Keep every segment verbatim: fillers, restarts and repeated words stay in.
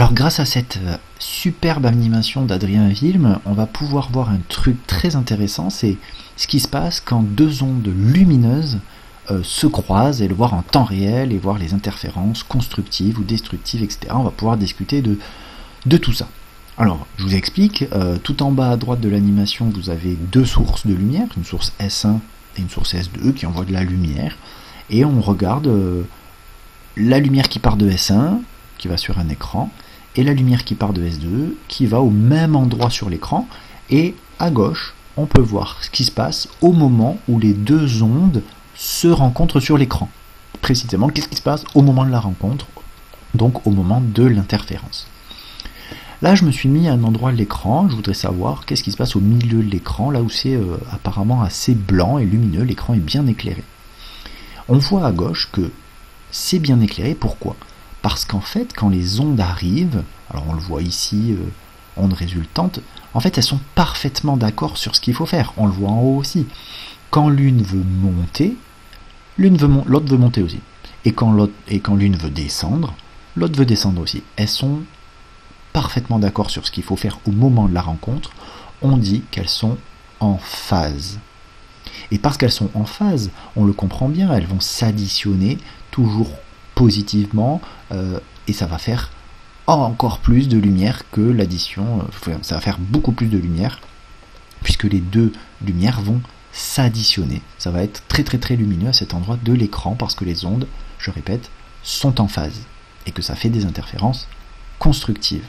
Alors grâce à cette superbe animation d'Adrien Wilm, on va pouvoir voir un truc très intéressant, c'est ce qui se passe quand deux ondes lumineuses euh, se croisent et le voir en temps réel et voir les interférences constructives ou destructives, et cetera. On va pouvoir discuter de, de tout ça. Alors, je vous explique, euh, tout en bas à droite de l'animation, vous avez deux sources de lumière, une source S un et une source S deux qui envoient de la lumière, et on regarde euh, la lumière qui part de S un, qui va sur un écran, et la lumière qui part de S deux, qui va au même endroit sur l'écran, et à gauche, on peut voir ce qui se passe au moment où les deux ondes se rencontrent sur l'écran. Précisément, qu'est-ce qui se passe au moment de la rencontre, donc au moment de l'interférence. Là, je me suis mis à un endroit de l'écran, je voudrais savoir qu'est-ce qui se passe au milieu de l'écran, là où c'est euh, apparemment assez blanc et lumineux, l'écran est bien éclairé. On voit à gauche que c'est bien éclairé, pourquoi ? Parce qu'en fait, quand les ondes arrivent, alors on le voit ici, euh, ondes résultantes, en fait elles sont parfaitement d'accord sur ce qu'il faut faire, on le voit en haut aussi. Quand l'une veut monter, l'une veut mon- l'autre veut monter aussi. Et quand, l'autre, et quand l'une veut descendre, l'autre veut descendre aussi. Elles sont parfaitement d'accord sur ce qu'il faut faire au moment de la rencontre, on dit qu'elles sont en phase. Et parce qu'elles sont en phase, on le comprend bien, elles vont s'additionner toujours positivement, euh, et ça va faire encore plus de lumière que l'addition, euh, ça va faire beaucoup plus de lumière, puisque les deux lumières vont s'additionner. Ça va être très très très lumineux à cet endroit de l'écran, parce que les ondes, je répète, sont en phase, et que ça fait des interférences constructives.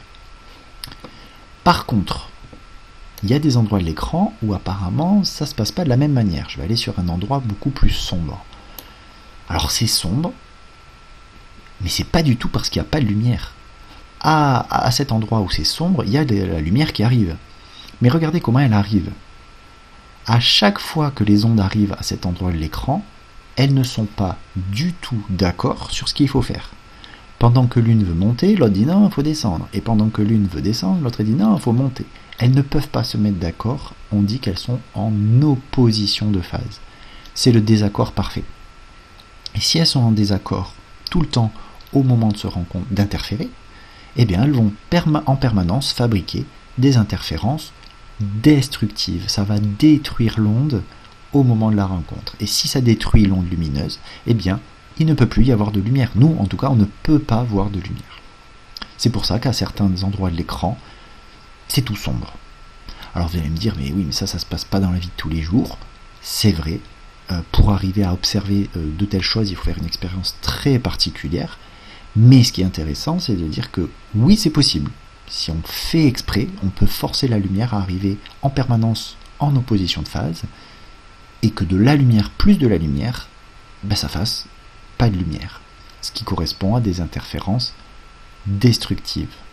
Par contre, il y a des endroits de l'écran où apparemment ça se passe pas de la même manière. Je vais aller sur un endroit beaucoup plus sombre. Alors c'est sombre, mais c'est pas du tout parce qu'il n'y a pas de lumière. À, à cet endroit où c'est sombre, il y a de la lumière qui arrive. Mais regardez comment elle arrive. À chaque fois que les ondes arrivent à cet endroit de l'écran, elles ne sont pas du tout d'accord sur ce qu'il faut faire. Pendant que l'une veut monter, l'autre dit non, il faut descendre. Et pendant que l'une veut descendre, l'autre dit non, il faut monter. Elles ne peuvent pas se mettre d'accord, on dit qu'elles sont en opposition de phase. C'est le désaccord parfait. Et si elles sont en désaccord tout le temps au moment de se rencontrer, d'interférer, eh bien elles vont perma- en permanence fabriquer des interférences destructives. Ça va détruire l'onde au moment de la rencontre. Et si ça détruit l'onde lumineuse, eh bien il ne peut plus y avoir de lumière. Nous, en tout cas, on ne peut pas voir de lumière. C'est pour ça qu'à certains endroits de l'écran, c'est tout sombre. Alors vous allez me dire, mais oui, mais ça, ça se passe pas dans la vie de tous les jours. C'est vrai. Euh, pour arriver à observer euh, de telles choses, il faut faire une expérience très particulière. Mais ce qui est intéressant, c'est de dire que oui, c'est possible. Si on fait exprès, on peut forcer la lumière à arriver en permanence en opposition de phase, et que de la lumière plus de la lumière, ben ça fasse pas de lumière, ce qui correspond à des interférences destructives.